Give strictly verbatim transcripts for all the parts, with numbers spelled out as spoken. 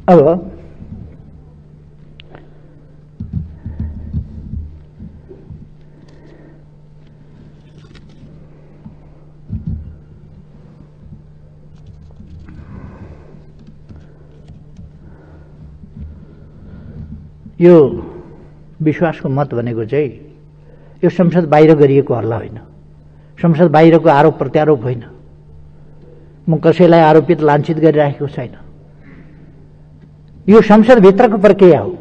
अब यो विश्वासको मत भनेको चाहिँ यो संसद बाहिर गरिएको हल्ला होइन, संसद बाहिरको आरोप प्रत्यारोप होइन, म कसैलाई आरोपित लाञ्छित गरिराखेको छैन। यो संसदभित्रको प्रक्रिया हो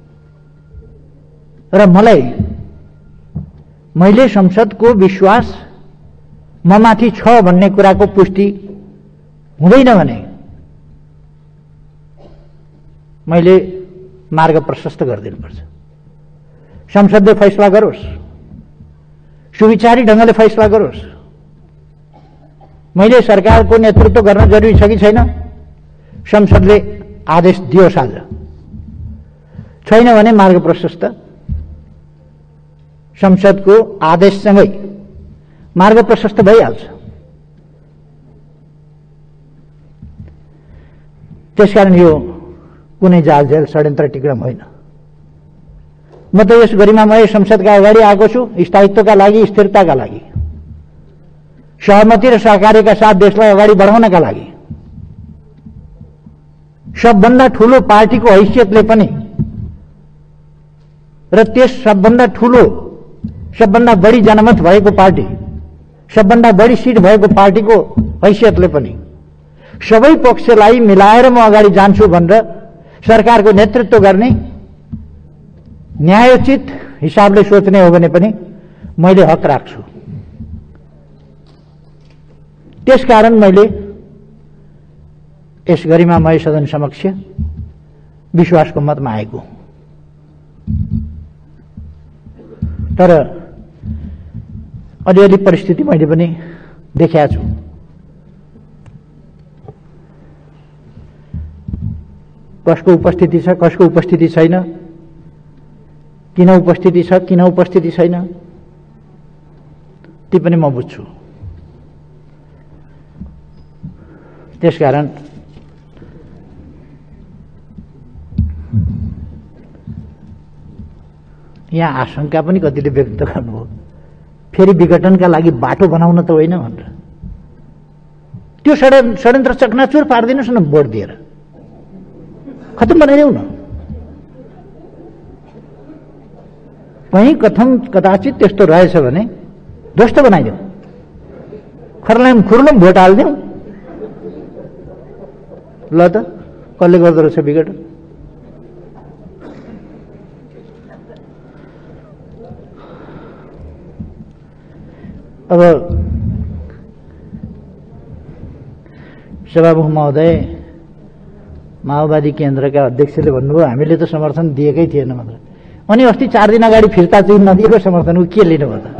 र मलाई मैले संसदको विश्वास ममाथि छ भन्ने कुराको पुष्टि हुँदैन भने मैले मार्ग प्रशस्त गरिदिनुपर्छ। संसदले फैसला गरोस्, सुविचारी ढंगले फैसला गरोस्। मैले सरकारको नेतृत्व गर्न जरुरी छ कि छैन, संसदले आदेश दियोस्। आज छैन भने मार्ग प्रशस्त, संसदको आदेशसँगै मार्ग प्रशस्त भइहाल्छ। त्यसकारण यो कुनै जालझेल षड्यन्त्र टिक्रम होइन। म त यस गरिमामय संसदका अगाडि आएको छु स्थायित्वका लागि, स्थिरताका लागि, सहमति र सहकार्यका साथ देशलाई अगाडि बढाउनका लागि। सबभन्दा ठूलो पार्टीको हैसियतले पनि र त्यस सबभन्दा ठूलो, सबभन्दा बढी जनमत भएको पार्टी, सबभन्दा बढी सिट भएको पार्टीको हैसियतले पनि सबै पक्षलाई मिलाएर म अगाडि जान्छु भनेर सरकारको नेतृत्व गर्ने, न्यायोचित हिसाबले सोच्ने हो भने पनि मैले हक राख्छु। त्यसकारण मैले यस गरिमामय सदन समक्ष विश्वासको मतमा आएको। तर अलिअलि परिस्थिति मैले पनि देखेको छु। कसको उपस्थिति छ, कसको उपस्थिति छैन, किन उपस्थिति छ, किन उपस्थिति छैन, ती पनि म बुझ्छु। त्यसकारण यहाँ आशंका पनि कतिले व्यक्त गर्नुभयो, फेरि विघटनका लागि बाटो बनाउन त होइन भनेर। त्यो षड्यन्त्र चकनाचुर पारिदिनुहोस् न, भोट दिएर खत्तम बनाइदेऊ न। कहीँ कथम कदाचित त्यस्तो रहेछ भने ध्वस्त बनाइदेऊ, खर्लाम खुर्लुम भोट हालिदेऊ। ल त कसले गर्दो रहेछ विघटन? अब सभामुख महोदय, माओवादी केन्द्रका अध्यक्षले भन्नुभयो हामीले त समर्थन दिएकै थिएन मात्र। अनि अस्ति चार दिन अगाडि फिर्ता चाहिँ नदिएको समर्थनको के लिनुभयो त?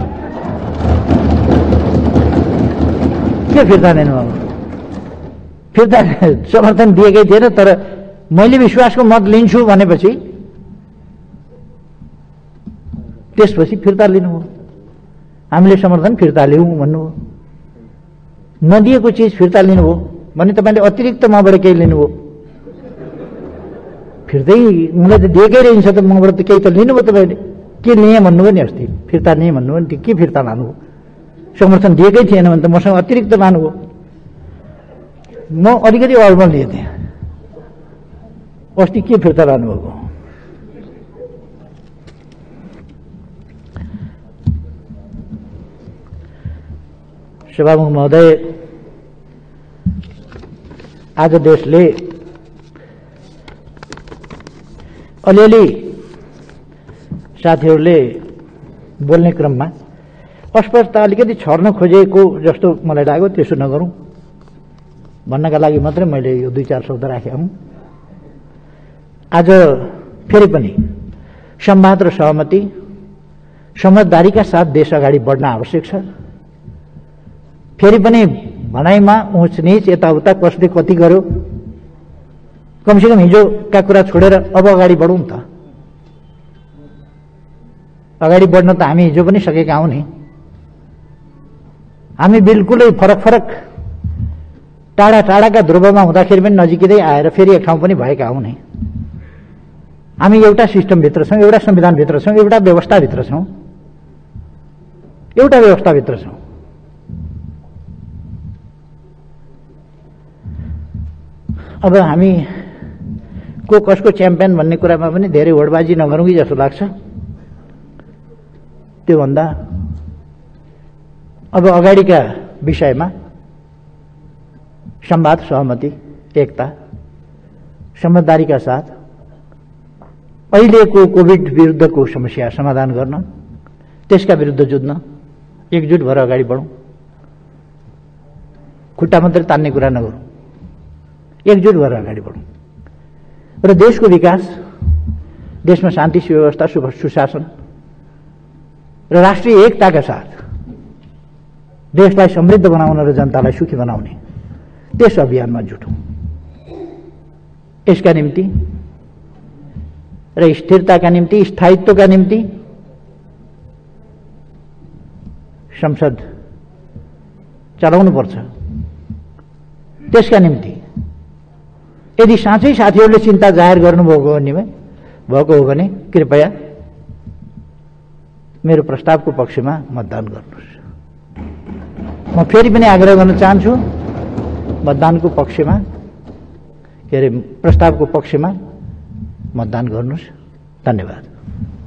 के फिर्ता दिनुभयो? फिर्ता समर्थन दिएकै थिएन, तर मैले विश्वासको मत लिन्छु भनेपछि त्यसपछि फिर्ता लिनुभयो। हामीले समर्थन फिर्ता लिउँ भन्नुभयो। नदिएको चिज फिर्ता लिनुभयो भने तपाईँले अतिरिक्त मबाट केही लिनुभयो। फिर्तै मलाई त दिएकै रहन्छ त, मबाट त केही त लिनुभयो तपाईँले। के लिएँ भन्नुभयो नि अस्ति, फिर्ता लिएँ भन्नुभयो नि, के फिर्ता लानुभयो? समर्थन दिएकै थिएन भने त मसँग अतिरिक्त लानुभयो। म अलिकति अल्मल लिएँ त्यहाँ, अस्ति के फिर्ता लानुभएको? सभामुख महोदय, आज देशले अलिअलि साथीहरूले बोल्ने क्रममा अस्पष्टता अलिकति छर्न खोजेको जस्तो मलाई लाग्यो। त्यसो नगरौँ भन्नका लागि मात्रै मैले यो दुई चार शब्द राखेँ हुँ। आज फेरि पनि संवाद र सहमति, समझदारीका साथ देश अगाडि बढ्न आवश्यक छ। फेरि पनि भनाइमा उच नीच यताउता कसले कति गर्यो, कमसेकम हिजोका कुरा छोडेर अब अगाडि बढौँ त। अगाडि बढ्न त हामी हिजो पनि सकेका हौँ नि। हामी बिल्कुलै फरक फरक टाढा टाढाका ध्रुवमा हुँदाखेरि पनि नजिकै आएर फेरि एक ठाउँ पनि भएका हुने। हामी एउटा सिस्टमभित्र छौँ, एउटा संविधानभित्र छौँ, एउटा व्यवस्थाभित्र छौँ, एउटा व्यवस्थाभित्र छौँ। अब हामी को कसको च्याम्पियन भन्ने कुरामा पनि धेरै होडबाजी नगरौँ कि जस्तो लाग्छ। त्योभन्दा अब अगाडिका विषयमा संवाद, सहमति, एकता, समझदारीका साथ अहिलेको कोभिड विरुद्धको समस्या समाधान गर्न, त्यसका विरुद्ध जुझ्न एकजुट भएर अगाडि बढौँ। खुट्टा मात्रै तान्ने कुरा नगरौँ, एकजुट भएर अगाडि बढौँ र देशको विकास, देशमा शान्ति सुव्यवस्था, सुशासन र राष्ट्रिय एकताका साथ देशलाई समृद्ध बनाउन र जनतालाई सुखी बनाउने त्यस अभियानमा जुटौँ। यसका निम्ति र स्थिरताका निम्ति, स्थायित्वका निम्ति संसद चलाउनुपर्छ। त्यसका निम्ति यदि साँच्चै साथीहरूले चिन्ता जाहेर गर्नुभएको भएको हो भने कृपया मेरो प्रस्तावको पक्षमा मतदान गर्नुहोस्। म फेरि पनि आग्रह गर्न चाहन्छु, मतदानको पक्षमा, के अरे प्रस्तावको पक्षमा मतदान गर्नुहोस्। धन्यवाद।